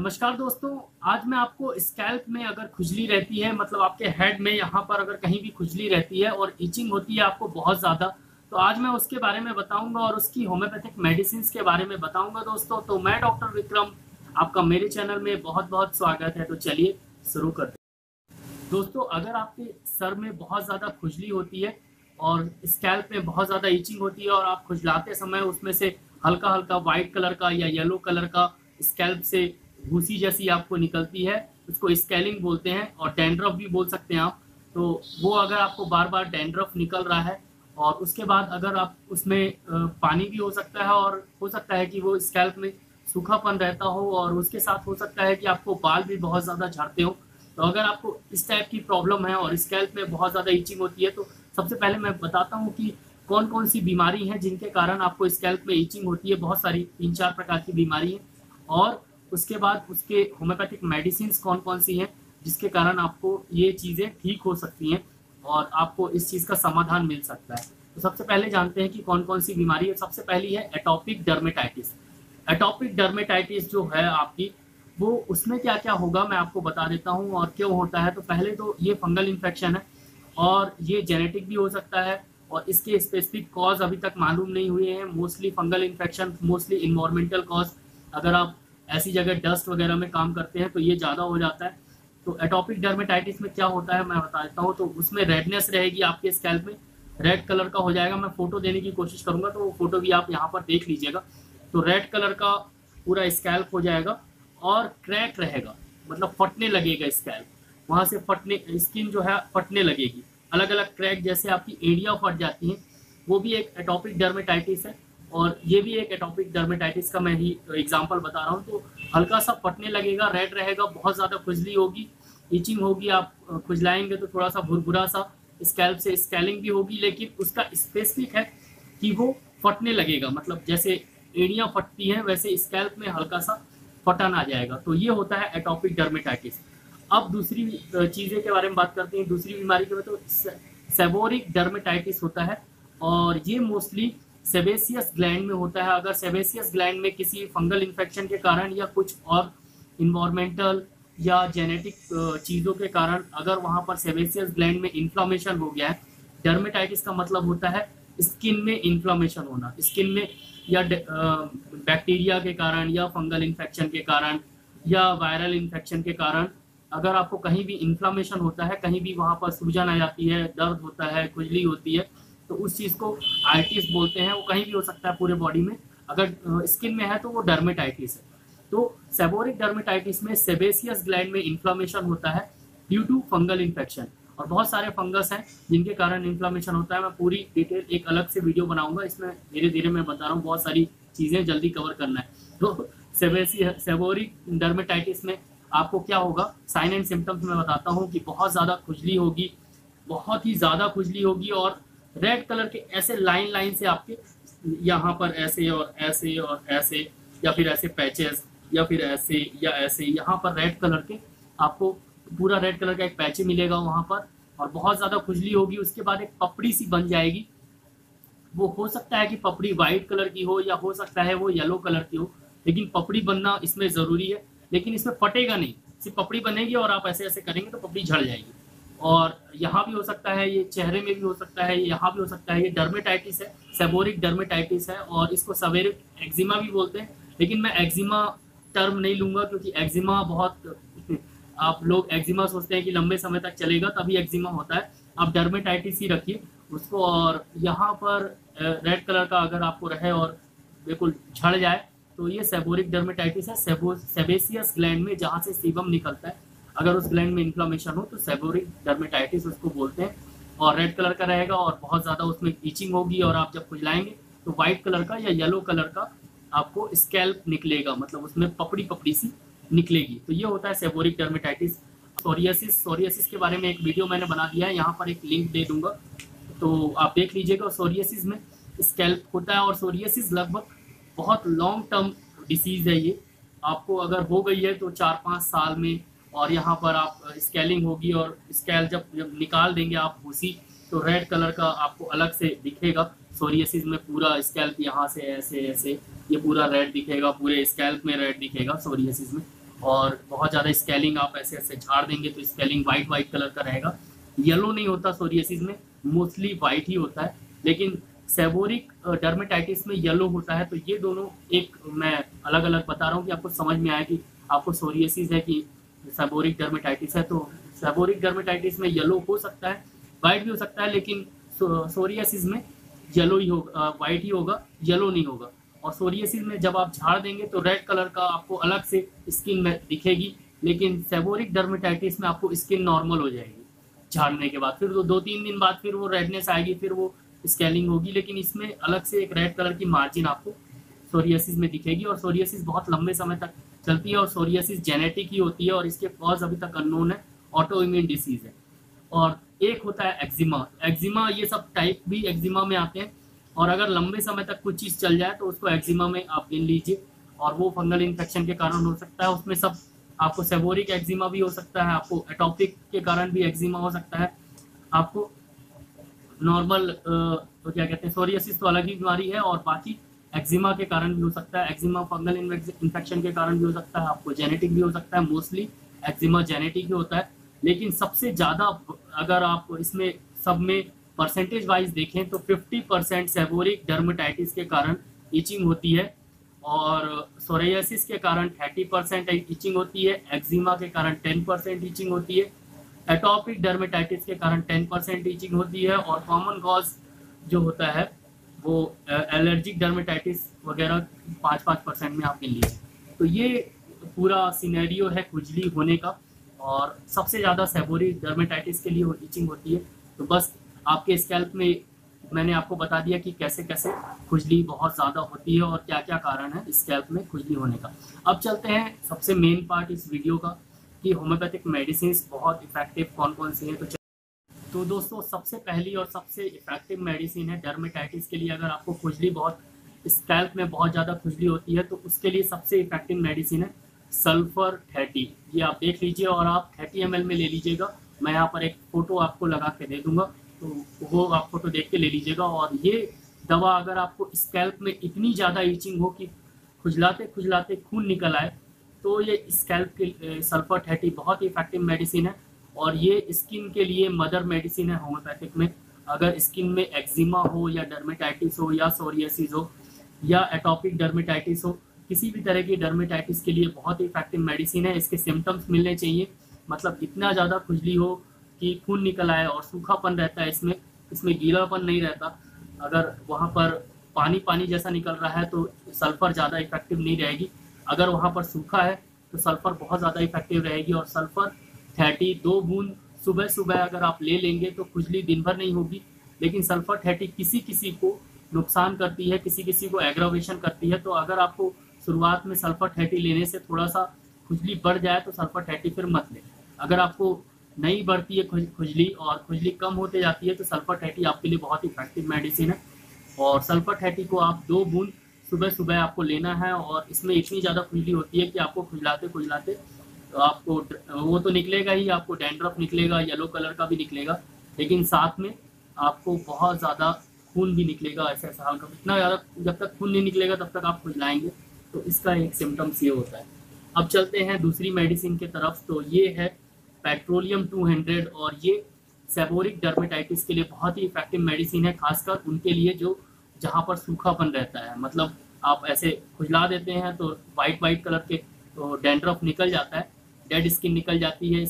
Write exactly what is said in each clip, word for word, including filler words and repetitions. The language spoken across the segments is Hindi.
नमस्कार दोस्तों। आज मैं आपको स्कैल्प में अगर खुजली रहती है, मतलब आपके हेड में यहाँ पर अगर कहीं भी खुजली रहती है और इचिंग होती है आपको बहुत ज़्यादा, तो आज मैं उसके बारे में बताऊंगा और उसकी होम्योपैथिक मेडिसिन के बारे में बताऊंगा दोस्तों। तो मैं डॉक्टर विक्रम, आपका मेरे चैनल में बहुत बहुत स्वागत है। तो चलिए शुरू करते हैं। दोस्तों, अगर आपके सर में बहुत ज़्यादा खुजली होती है और स्कैल्प में बहुत ज़्यादा इचिंग होती है और आप खुजलाते समय उसमें से हल्का हल्का वाइट कलर का या येलो कलर का स्कैल्प से भूसी जैसी आपको निकलती है, उसको स्केलिंग बोलते हैं और डैंड्रफ भी बोल सकते हैं आप। तो वो अगर आपको बार बार डैंड्रफ निकल रहा है और उसके बाद अगर आप उसमें पानी भी हो सकता है और हो सकता है कि वो स्कैल्प में सूखापन रहता हो और उसके साथ हो सकता है कि आपको बाल भी बहुत ज़्यादा झड़ते हो। तो अगर आपको इस टाइप की प्रॉब्लम है और स्कैल्प में बहुत ज़्यादा इचिंग होती है, तो सबसे पहले मैं बताता हूँ कि कौन कौन सी बीमारी है जिनके कारण आपको स्कैल्प में इचिंग होती है। बहुत सारी तीन चार प्रकार की बीमारी है और उसके बाद उसके होम्योपैथिक मेडिसिन कौन कौन सी हैं जिसके कारण आपको ये चीज़ें ठीक हो सकती हैं और आपको इस चीज़ का समाधान मिल सकता है। तो सबसे पहले जानते हैं कि कौन कौन सी बीमारी है। सबसे पहली है एटोपिक डर्मेटाइटिस। एटोपिक डर्मेटाइटिस जो है आपकी, वो उसमें क्या क्या होगा मैं आपको बता देता हूँ और क्यों होता है। तो पहले तो ये फंगल इन्फेक्शन है और ये जेनेटिक भी हो सकता है और इसके स्पेसिफिक कॉज अभी तक मालूम नहीं हुए हैं। Mostly fungal infection, mostly environmental cause, अगर आप ऐसी जगह डस्ट वगैरह में काम करते हैं तो ये ज़्यादा हो जाता है। तो एटोपिक डर्मेटाइटिस में क्या होता है मैं बता देता हूँ। तो उसमें रेडनेस रहेगी आपके स्कैल्प में, रेड कलर का हो जाएगा। मैं फोटो देने की कोशिश करूँगा तो वो फोटो भी आप यहाँ पर देख लीजिएगा। तो रेड कलर का पूरा स्कैल्प हो जाएगा और क्रैक रहेगा, मतलब फटने लगेगा स्कैल्प, वहाँ से फटने, स्किन जो है फटने लगेगी, अलग अलग क्रैक जैसे आपकी एड़ियाँ फट जाती हैं, वो भी एक एटोपिक डर्मेटाइटिस है। और ये भी एक एटोपिक डर्मेटाइटिस का मैं ही एग्जांपल बता रहा हूँ। तो हल्का सा फटने लगेगा, रेड रहेगा, बहुत ज़्यादा खुजली होगी, इचिंग होगी, आप खुजलाएंगे तो थोड़ा सा भुरभुरा सा स्कैल्प से स्केलिंग भी होगी, लेकिन उसका स्पेसिफिक है कि वो फटने लगेगा, मतलब जैसे एड़ियाँ फटती हैं वैसे स्कैल्प में हल्का सा फटन आ जाएगा। तो ये होता है एटोपिक डर्मेटाइटिस। अब दूसरी चीज़ें के बारे में बात करते हैं, दूसरी बीमारी के बारे में। तो सेबोरिक डर्मेटाइटिस होता है और ये मोस्टली सेबेसियस ग्लैंड में होता है। अगर सेबेसियस ग्लैंड में किसी फंगल इन्फेक्शन के कारण या कुछ और इन्वायरमेंटल या जेनेटिक चीज़ों के कारण अगर वहाँ पर सेबेसियस ग्लैंड में इन्फ्लामेशन हो गया है, डर्मेटाइटिस का मतलब होता है स्किन में इन्फ्लामेशन होना, स्किन में या बैक्टीरिया के कारण या फंगल इन्फेक्शन के कारण या वायरल इन्फेक्शन के कारण अगर आपको कहीं भी इन्फ्लामेशन होता है, कहीं भी वहाँ पर सूजन आ जाती है, दर्द होता है, खुजली होती है, तो उस चीज़ को आइटिस बोलते हैं। वो कहीं भी हो सकता है पूरे बॉडी में, अगर स्किन में है तो वो डर्मेटाइटिस है। तो सेबोरिक डर्मेटाइटिस में सेबेसियस ग्लैंड में इन्फ्लामेशन होता है ड्यू टू फंगल इन्फेक्शन, और बहुत सारे फंगस हैं जिनके कारण इन्फ्लामेशन होता है। मैं पूरी डिटेल एक अलग से वीडियो बनाऊंगा, इसमें धीरे धीरे मैं बता रहा हूँ, बहुत सारी चीज़ें जल्दी कवर करना है। तो सेबेसियस सेबोरिक डर्मेटाइटिस में आपको क्या होगा, साइन एंड सिम्टम्स में बताता हूँ कि बहुत ज़्यादा खुजली होगी, बहुत ही ज़्यादा खुजली होगी और रेड कलर के ऐसे लाइन लाइन से आपके यहाँ पर ऐसे और ऐसे और ऐसे, या फिर ऐसे पैचेस, या फिर ऐसे या ऐसे, यहाँ पर रेड कलर के आपको पूरा रेड कलर का एक पैचे मिलेगा वहाँ पर, और बहुत ज़्यादा खुजली होगी। उसके बाद एक पपड़ी सी बन जाएगी, वो हो सकता है कि पपड़ी वाइट कलर की हो या हो सकता है वो येलो कलर की हो, लेकिन पपड़ी बनना इसमें ज़रूरी है। लेकिन इसमें फटेगा नहीं, सिर्फ पपड़ी बनेगी और आप ऐसे ऐसे करेंगे तो पपड़ी झड़ जाएगी। और यहाँ भी हो सकता है, ये चेहरे में भी हो सकता है, यहाँ भी हो सकता है। ये डर्मेटाइटिस है, सेबोरिक डर्मेटाइटिस है और इसको सेबोरिक एक्जिमा भी बोलते हैं, लेकिन मैं एक्जिमा टर्म नहीं लूँगा क्योंकि एक्जिमा बहुत, आप लोग एक्जिमा सोचते हैं कि लंबे समय तक चलेगा तभी एक्जिमा होता है। आप डर्मेटाइटिस ही रखिए उसको। और यहाँ पर रेड कलर का अगर आपको रहे और बिल्कुल झड़ जाए तो ये सेबोरिक डर्मेटाइटिस है। सेबो सेबेसियस ग्लैंड में जहाँ से सीबम निकलता है, अगर उस ग्लैंड में इन्फ्लामेशन हो तो सेबोरिक डर्मेटाइटिस उसको बोलते हैं। और रेड कलर का रहेगा और बहुत ज़्यादा उसमें इचिंग होगी और आप जब खुजलाएंगे तो वाइट कलर का या येलो कलर का आपको स्कैल्प निकलेगा, मतलब उसमें पपड़ी पपड़ी सी निकलेगी। तो ये होता है सेबोरिक डर्मेटाइटिस। सोरियासिस, सोरियासिस के बारे में एक वीडियो मैंने बना दिया है, यहाँ पर एक लिंक दे दूंगा तो आप देख लीजिएगा। सोरियासिस में स्कैल्प होता है और सोरियासिस लगभग बहुत लॉन्ग टर्म डिसीज़ है। ये आपको अगर हो गई है तो चार पाँच साल में, और यहाँ पर आप स्केलिंग होगी और स्केल जब जब निकाल देंगे आप भूसी तो रेड कलर का आपको अलग से दिखेगा। सोरियासिस में पूरा स्कैल्प यहाँ से ऐसे ऐसे ये पूरा रेड दिखेगा, पूरे स्कैल्प में रेड दिखेगा सोरियासिस में। और बहुत ज़्यादा स्केलिंग, आप ऐसे ऐसे झाड़ देंगे तो स्केलिंग वाइट वाइट कलर का रहेगा। येलो नहीं होता सोरियासिस में, मोस्टली वाइट ही होता है, लेकिन सेबोरिक डर्मेटाइटिस में येलो होता है। तो ये दोनों एक मैं अलग अलग बता रहा हूँ कि आपको समझ में आए कि आपको सोरियासिस है कि सेबोरिक डर्मेटाइटिस है। तो सेबोरिक डर्मेटाइटिस में येलो हो सकता है, वाइट भी हो सकता है, लेकिन सो, सोरियासिस में येलो ही होगा, वाइट ही होगा, येलो नहीं होगा। और सोरियासिस में जब आप झाड़ देंगे तो रेड कलर का आपको अलग से स्किन में दिखेगी, लेकिन सेबोरिक डर्मेटाइटिस में आपको स्किन नॉर्मल हो जाएगी झाड़ने के बाद। फिर दो, दो तीन दिन बाद फिर वो रेडनेस आएगी, फिर वो स्केलिंग होगी, लेकिन इसमें अलग से एक रेड कलर की मार्जिन आपको सोरियासिस में दिखेगी। और सोरियासिस बहुत लंबे समय तक चलती है और सोरियासिस जेनेटिक ही होती है और इसके कॉज अभी तक अननोन है, ऑटो इम्यून डिसीज है। और एक होता है एक्जिमा। एक्जिमा ये सब टाइप भी एक्जिमा में आते हैं, और अगर लंबे समय तक कुछ चीज़ चल जाए तो उसको एक्जिमा में आप गिन लीजिए, और वो फंगल इन्फेक्शन के कारण हो सकता है। उसमें सब आपको सेबोरिक एक्जिमा भी हो सकता है, आपको एटॉपिक के कारण भी एक्जिमा हो सकता है, आपको नॉर्मल तो क्या कहते हैं सोरियासिस तो अलग ही बीमारी है, और बाकी एक्जिमा के कारण भी हो सकता है। एक्जिमा फंगल इन्फेक्शन के कारण भी हो सकता है, आपको जेनेटिक भी हो सकता है। मोस्टली एक्जिमा जेनेटिक ही होता है, लेकिन सबसे ज़्यादा अगर आप इसमें सब में परसेंटेज वाइज देखें तो फिफ्टी परसेंट सेबोरिक डर्मेटाइटिस के कारण इचिंग होती है, और सोरियासिस के कारण थर्टी परसेंट इचिंग होती है, एक्जिमा के कारण टेन परसेंट इचिंग होती है, एटॉपिक डर्मेटाइटिस के कारण टेन परसेंट इचिंग होती है, और कॉमन कॉज जो होता है वो एलर्जिक डर्मेटाइटिस वगैरह पाँच पाँच परसेंट में आप गिन लीजिए। तो ये पूरा सिनेरियो है खुजली होने का, और सबसे ज़्यादा सेबोरिक डर्मेटाइटिस के लिए इचिंग होती है। तो बस आपके स्कैल्प में मैंने आपको बता दिया कि कैसे कैसे खुजली बहुत ज़्यादा होती है और क्या क्या कारण है स्कैल्प में खुजली होने का। अब चलते हैं सबसे मेन पार्ट इस वीडियो का कि होम्योपैथिक मेडिसिन बहुत इफेक्टिव कौन कौन सी हैं। तो तो दोस्तों सबसे पहली और सबसे इफेक्टिव मेडिसिन है डर्मेटाइटिस के लिए। अगर आपको खुजली बहुत स्कैल्प में बहुत ज़्यादा खुजली होती है तो उसके लिए सबसे इफेक्टिव मेडिसिन है सल्फर थर्टी। ये आप देख लीजिए और आप थर्टी एम एल में ले लीजिएगा। मैं यहाँ पर एक फ़ोटो आपको लगा के दे दूँगा, तो वो आप फोटो देख के ले लीजिएगा। और ये दवा अगर आपको स्कैल्प में इतनी ज़्यादा ईचिंग हो कि खुजलाते खुजलाते खून निकल आए तो ये स्कैल्प के सल्फर थर्टी बहुत ही इफेक्टिव मेडिसिन है, और ये स्किन के लिए मदर मेडिसिन है होम्योपैथिक में। अगर स्किन में एक्जिमा हो या डर्मेटाइटिस हो या सोरियासिस हो या एटॉपिक डर्मेटाइटिस हो, किसी भी तरह की डर्मेटाइटिस के लिए बहुत ही इफेक्टिव मेडिसिन है। इसके सिम्टम्स मिलने चाहिए, मतलब इतना ज़्यादा खुजली हो कि खून निकल आए और सूखापन रहता है इसमें इसमें गीलापन नहीं रहता। अगर वहाँ पर पानी पानी जैसा निकल रहा है तो सल्फ़र ज़्यादा इफेक्टिव नहीं रहेगी। अगर वहाँ पर सूखा है तो सल्फ़र बहुत ज़्यादा इफेक्टिव रहेगी। और सल्फ़र थर्टी दो बूंद सुबह सुबह अगर आप ले लेंगे तो खुजली दिन भर नहीं होगी। लेकिन सल्फ़र थर्टी किसी किसी को नुकसान करती है, किसी किसी को एग्रावेशन करती है। तो अगर आपको शुरुआत में सल्फ़र थर्टी लेने से थोड़ा सा खुजली बढ़ जाए तो सल्फ़र थर्टी फिर मत लें। अगर आपको नहीं बढ़ती है खुजली और खुजली कम होते जाती है तो सल्फर थर्टी आपके लिए बहुत ही इफेक्टिव मेडिसिन है। और सल्फर थर्टी को आप दो बूंद सुबह सुबह आपको लेना है। और इसमें इतनी ज़्यादा खुजली होती है कि आपको खुजलाते खुजलाते तो आपको वो तो निकलेगा ही, आपको डैंड्रफ निकलेगा, येलो कलर का भी निकलेगा, लेकिन साथ में आपको बहुत ज़्यादा खून भी निकलेगा। ऐसा ऐसा हल्का, इतना ज़्यादा जब तक खून नहीं निकलेगा तब तक आप खुजलाएंगे। तो इसका एक सिम्टम्स ये होता है। अब चलते हैं दूसरी मेडिसिन की तरफ। तो ये है पेट्रोलियम टू हंड्रेड, और ये सेबोरिक डर्मेटाइटिस के लिए बहुत ही इफेक्टिव मेडिसिन है, खासकर उनके लिए जो जहाँ पर सूखापन रहता है। मतलब आप ऐसे खुजला देते हैं तो वाइट वाइट कलर के तो डैंड्रफ निकल जाता है, डेड स्किन निकल जाती है,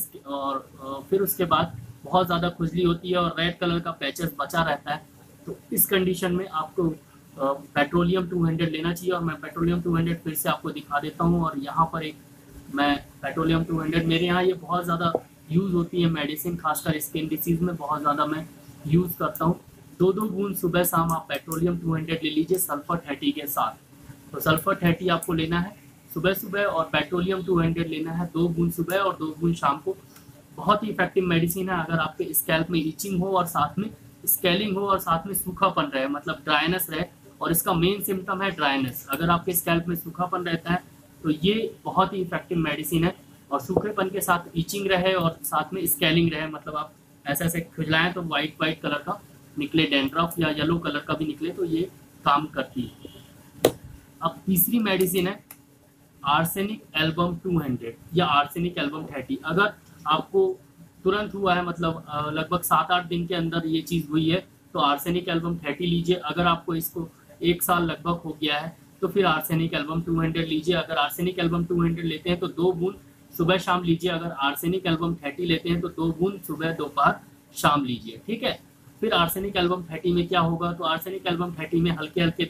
और फिर उसके बाद बहुत ज़्यादा खुजली होती है और रेड कलर का पैचेस बचा रहता है। तो इस कंडीशन में आपको पेट्रोलियम टू हंड्रेड लेना चाहिए। और मैं पेट्रोलियम टू हंड्रेड फिर से आपको दिखा देता हूँ। और यहाँ पर एक मैं पेट्रोलियम टू हंड्रेड मेरे यहाँ ये बहुत ज़्यादा यूज़ होती है मेडिसिन, खासकर स्किन डिसीज़ में बहुत ज़्यादा मैं यूज़ करता हूँ। दो दो बूंद सुबह शाम आप पेट्रोलियम टू हंड्रेड ले लीजिए सल्फर थर्टी के साथ। तो सल्फर थर्टी आपको लेना है सुबह सुबह, और पेट्रोलियम टू हंड्रेड लेना है दो बूंद सुबह और दो बूंद शाम को। बहुत ही इफेक्टिव मेडिसिन है। अगर आपके स्कैल्प में इचिंग हो और साथ में स्केलिंग हो और साथ में सूखापन रहे, मतलब ड्राइनेस रहे, और इसका मेन सिम्टम है ड्राइनेस। अगर आपके स्कैल्प में सूखापन रहता है तो ये बहुत ही इफेक्टिव मेडिसिन है। और सूखेपन के साथ इचिंग रहे और साथ में स्केलिंग रहे, मतलब आप ऐसे ऐसे खुजलाएं तो वाइट वाइट कलर का निकले डैंड्रफ या येलो कलर का भी निकले, तो ये काम करती है। अब तीसरी मेडिसिन है आर्सेनिक एल्बम टू हंड्रेड या आर्सेनिक एल्बम थर्टी। अगर आपको तुरंत हुआ है, मतलब लगभग सात आठ दिन के अंदर ये चीज़ हुई है, तो आर्सेनिक एल्बम थर्टी लीजिए। अगर आपको इसको एक साल लगभग हो गया है तो फिर आर्सेनिक एल्बम टू हंड्रेड लीजिए। अगर आर्सेनिक एल्बम टू हंड्रेड लेते हैं तो दो बूंद सुबह शाम लीजिए। अगर आर्सेनिक एल्बम थर्टी लेते हैं तो दो बूंद सुबह दोपहर शाम लीजिए, ठीक है। फिर आर्सेनिक एल्बम थर्टी में क्या होगा, तो आर्सेनिक एल्बम थर्टी में हल्के हल्के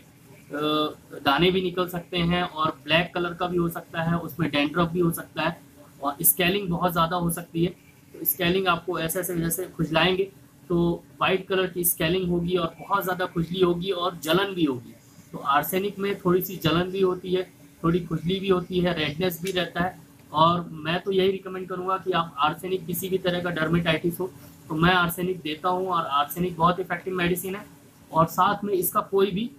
दाने भी निकल सकते हैं और ब्लैक कलर का भी हो सकता है, उसमें डैंड्रफ भी हो सकता है और स्केलिंग बहुत ज़्यादा हो सकती है। तो स्केलिंग आपको ऐसे ऐसे जैसे खुजलाएंगे तो वाइट कलर की स्केलिंग होगी और बहुत ज़्यादा खुजली होगी और जलन भी होगी। तो आर्सेनिक में थोड़ी सी जलन भी होती है, थोड़ी खुजली भी होती है, रेडनेस भी रहता है। और मैं तो यही रिकमेंड करूँगा कि आप आर्सेनिक किसी भी तरह का डर्मेटाइटिस हो तो मैं आर्सेनिक देता हूँ, और आर्सेनिक बहुत इफेक्टिव मेडिसिन है और साथ में इसका कोई भी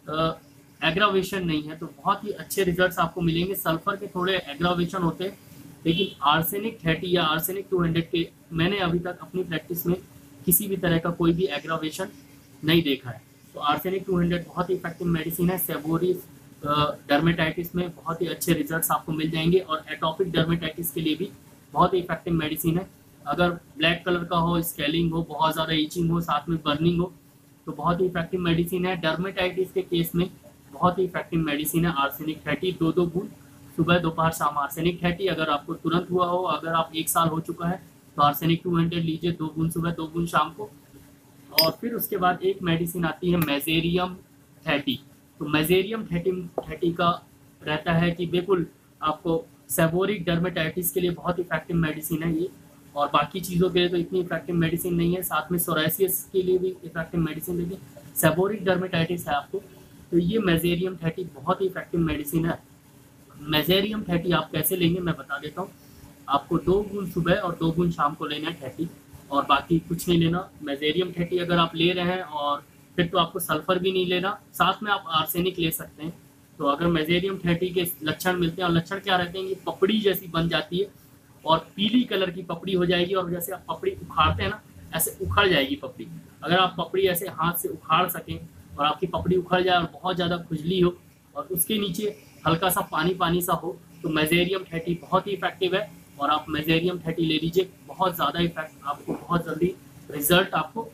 एग्रावेशन नहीं है, तो बहुत ही अच्छे रिजल्ट्स आपको मिलेंगे। सल्फर के थोड़े एग्रावेशन होते हैं, लेकिन आर्सेनिक थर्टी या आर्सेनिक टू हंड्रेड के मैंने अभी तक अपनी प्रैक्टिस में किसी भी तरह का कोई भी एग्रावेशन नहीं देखा है। तो आर्सेनिक टू हंड्रेड बहुत ही इफेक्टिव मेडिसिन है। सेबोरियस डर्मेटाइटिस में बहुत ही अच्छे रिजल्ट्स आपको मिल जाएंगे और एटॉपिक डर्मेटाइटिस के लिए भी बहुत ही इफेक्टिव मेडिसिन है। अगर ब्लैक कलर का हो, स्केलिंग हो, बहुत ज़्यादा ईचिंग हो, साथ में बर्निंग हो, तो बहुत ही इफेक्टिव मेडिसिन है। डर्मेटाइटिस के केस में बहुत ही इफेक्टिव मेडिसिन है आर्सेनिक थर्टी। दो दो बूंद सुबह दोपहर शाम आर्सेनिक थर्टी। अगर आपको तुरंत हुआ हो, अगर आप एक साल हो चुका है, तो आर्सेनिक टू हंड्रेड लीजिए, दो बूंद सुबह दो बूंद शाम को। और फिर उसके बाद एक मेडिसिन आती है मेजेरियम थर्टी। तो मेजेरियम थर्टी थर्टी का रहता है कि बिल्कुल आपको सेबोरिक डर्मेटाइटिस के लिए बहुत इफेक्टिव मेडिसिन है ये, और बाकी चीज़ों के लिए तो इतनी इफेक्टिव मेडिसिन नहीं है। साथ में सोराइसिस के लिए भी इफेक्टिव मेडिसिन, लेकिन सेबोरिक डर्मेटाइटिस है आपको तो ये मेजेरियम थर्टी बहुत ही इफेक्टिव मेडिसिन है। मेजेरियम थर्टी आप कैसे लेंगे मैं बता देता हूँ। आपको दो बूंद सुबह और दो बूंद शाम को लेना है थर्टी, और बाकी कुछ नहीं लेना। मेजेरियम थर्टी अगर आप ले रहे हैं और फिर तो आपको सल्फर भी नहीं लेना, साथ में आप आर्सेनिक ले सकते हैं। तो अगर मेजेरियम थर्टी के लक्षण मिलते हैं, और लक्षण क्या रहते हैं कि पपड़ी जैसी बन जाती है और पीली कलर की पपड़ी हो जाएगी, और जैसे आप पपड़ी उखाड़ते हैं ना, ऐसे उखड़ जाएगी पपड़ी। अगर आप पपड़ी ऐसे हाथ से उखाड़ सकें और आपकी पपड़ी उखड़ जाए और बहुत ज़्यादा खुजली हो और उसके नीचे हल्का सा पानी पानी सा हो, तो मेजेरियम थर्टी बहुत ही इफेक्टिव है और आप मेजेरियम थर्टी ले लीजिए। बहुत ज़्यादा इफेक्ट आपको, बहुत जल्दी रिजल्ट आपको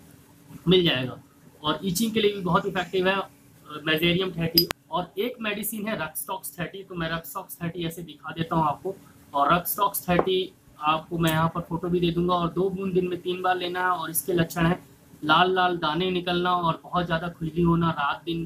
मिल जाएगा। और ईचिंग के लिए भी बहुत इफेक्टिव है मेजेरियम थर्टी। और एक मेडिसिन है रक्सटॉक्स थर्टी। तो मैं रक्सटॉक्स थर्टी ऐसे दिखा देता हूँ आपको, और रक्सटॉक्स थर्टी आपको मैं यहाँ पर फोटो भी दे दूंगा। और दो बूंद दिन में तीन बार लेना है, और इसके लक्षण है लाल लाल दाने निकलना और बहुत ज़्यादा खुजली होना, रात दिन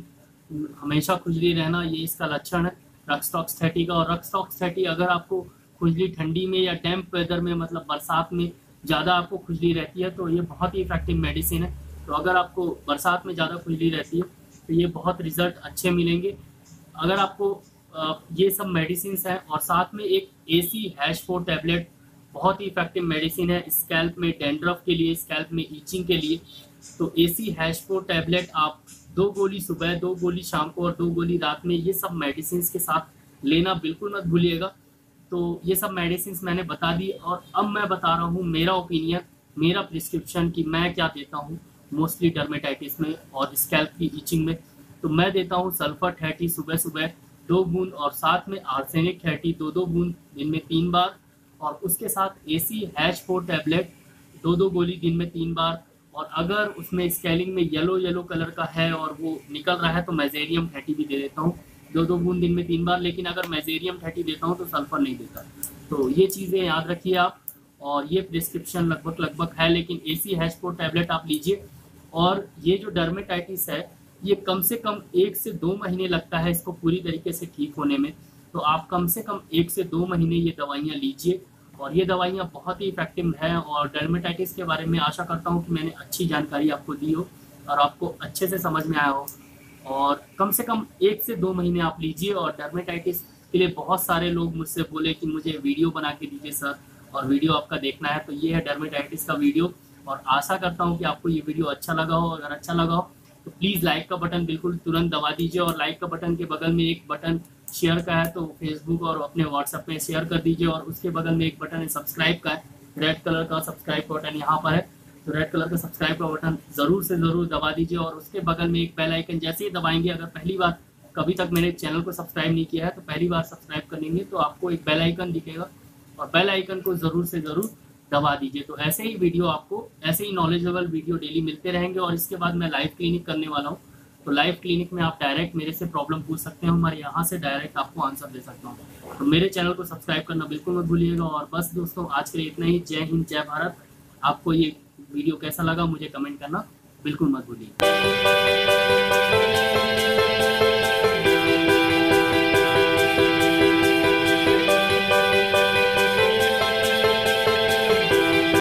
हमेशा खुजली रहना, ये इसका लक्षण है रक्सटॉक्स थर्टी का। और रक्सटॉक्स थर्टी अगर आपको खुजली ठंडी में या डैम्प वेदर में, मतलब बरसात में ज़्यादा आपको खुजली रहती है, तो ये बहुत ही इफेक्टिव मेडिसिन है। तो अगर आपको बरसात में ज़्यादा खुजली रहती है तो ये बहुत रिजल्ट अच्छे मिलेंगे। अगर आपको ये सब मेडिसिन हैं, और साथ में एक एसी हैश फोर टैबलेट बहुत ही इफेक्टिव मेडिसिन है स्कैल्प में डैंड्रफ के लिए, स्कैल्प में ईचिंग के लिए। तो एसी हैश फोर टैबलेट आप दो गोली सुबह, दो गोली शाम को और दो गोली रात में, ये सब मेडिसिन के साथ लेना बिल्कुल मत भूलिएगा। तो ये सब मेडिसिन मैंने बता दी, और अब मैं बता रहा हूँ मेरा ओपिनियन, मेरा प्रिस्क्रिप्शन कि मैं क्या देता हूँ मोस्टली डर्मेटाइटिस में और स्कैल्प की ईचिंग में। तो मैं देता हूँ सल्फर थर्टी सुबह सुबह दो बूंद, और साथ में आर्सेनिक थर्टी दो दो बूंद दिन में तीन बार, और उसके साथ एसी हैश फोर टैबलेट दो दो गोली दिन में तीन बार। और अगर उसमें स्केलिंग में येलो येलो कलर का है और वो निकल रहा है तो मेजेरियम थर्टी भी दे देता हूँ दो दो बूंद दिन में तीन बार। लेकिन अगर मेजेरियम थर्टी देता हूँ तो सल्फर नहीं देता। तो ये चीज़ें याद रखिए आप, और ये प्रिस्क्रिप्शन लगभग लगभग है, लेकिन एसी हैश फोर टैबलेट आप लीजिए। और ये जो डर्मेटाइटिस है ये कम से कम एक से दो महीने लगता है इसको पूरी तरीके से ठीक होने में। तो आप कम से कम एक से दो महीने ये दवाइयाँ लीजिए, और ये दवाइयाँ बहुत ही इफेक्टिव हैं। और डर्मेटाइटिस के बारे में आशा करता हूँ कि मैंने अच्छी जानकारी आपको दी हो और आपको अच्छे से समझ में आया हो। और कम से कम एक से दो महीने आप लीजिए। और डर्मेटाइटिस के लिए बहुत सारे लोग मुझसे बोले कि मुझे वीडियो बना के दीजिए सर, और वीडियो आपका देखना है। तो ये है डर्मेटाइटिस का वीडियो, और आशा करता हूँ कि आपको ये वीडियो अच्छा लगा हो। अगर अच्छा लगा हो तो प्लीज़ लाइक का बटन बिल्कुल तुरंत दबा दीजिए, और लाइक का बटन के बगल में एक बटन शेयर का है तो फेसबुक और अपने व्हाट्सएप में शेयर कर दीजिए। और उसके बगल में एक बटन है सब्सक्राइब का है, रेड कलर का सब्सक्राइब का बटन यहाँ पर है, तो रेड कलर का सब्सक्राइब का बटन ज़रूर से ज़रूर दबा दीजिए। और उसके बगल में एक बेल आइकन जैसे ही दबाएंगे, अगर पहली बार कभी तक मेरे चैनल को सब्सक्राइब नहीं किया है तो पहली बार सब्सक्राइब कर लेंगे तो आपको एक बेल आइकन दिखेगा और बेल आइकन को ज़रूर से ज़रूर दबा दीजिए। तो ऐसे ही वीडियो आपको ऐसे ही नॉलेजेबल वीडियो डेली मिलते रहेंगे। और इसके बाद मैं लाइव क्लिनिक करने वाला हूँ, तो लाइव क्लिनिक में आप डायरेक्ट मेरे से प्रॉब्लम पूछ सकते हैं, हमारे यहाँ से डायरेक्ट आपको आंसर दे सकता हूँ। तो मेरे चैनल को सब्सक्राइब करना बिल्कुल मत भूलिएगा। और बस दोस्तों आज के लिए इतना ही। जय हिंद, जय भारत। आपको ये वीडियो कैसा लगा मुझे कमेंट करना बिल्कुल मत भूलिए।